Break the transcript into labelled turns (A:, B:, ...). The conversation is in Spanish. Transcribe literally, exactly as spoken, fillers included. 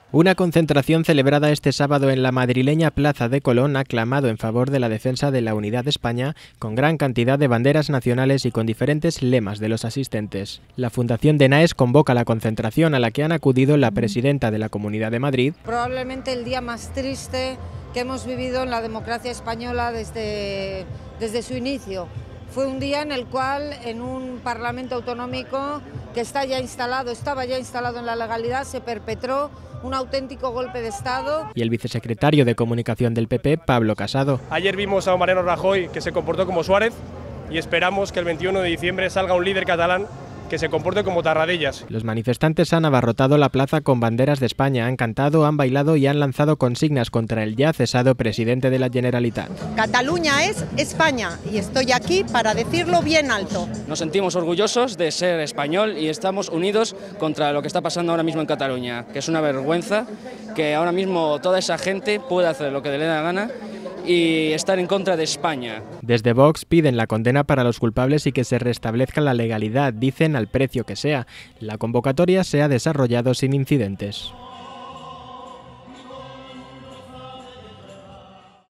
A: Una concentración celebrada este sábado en la madrileña Plaza de Colón ha clamado en favor de la defensa de la unidad de España, con gran cantidad de banderas nacionales y con diferentes lemas de los asistentes. La Fundación de Naes convoca la concentración a la que han acudido la presidenta de la Comunidad de Madrid.
B: Probablemente el día más triste que hemos vivido en la democracia española desde, desde su inicio. Fue un día en el cual en un Parlamento autonómico que está ya instalado, estaba ya instalado en la legalidad, se perpetró un auténtico golpe de Estado.
A: Y el vicesecretario de Comunicación del P P, Pablo Casado.
C: Ayer vimos a Mariano Rajoy que se comportó como Suárez y esperamos que el veintiuno de diciembre salga un líder catalán que se comporte como Tarradellas.
A: Los manifestantes han abarrotado la plaza con banderas de España, han cantado, han bailado y han lanzado consignas contra el ya cesado presidente de la Generalitat.
D: Cataluña es España y estoy aquí para decirlo bien alto.
E: Nos sentimos orgullosos de ser español y estamos unidos contra lo que está pasando ahora mismo en Cataluña, que es una vergüenza que ahora mismo toda esa gente pueda hacer lo que le dé la gana y estar en contra de España.
A: Desde Vox piden la condena para los culpables y que se restablezca la legalidad, dicen al precio que sea. La convocatoria se ha desarrollado sin incidentes.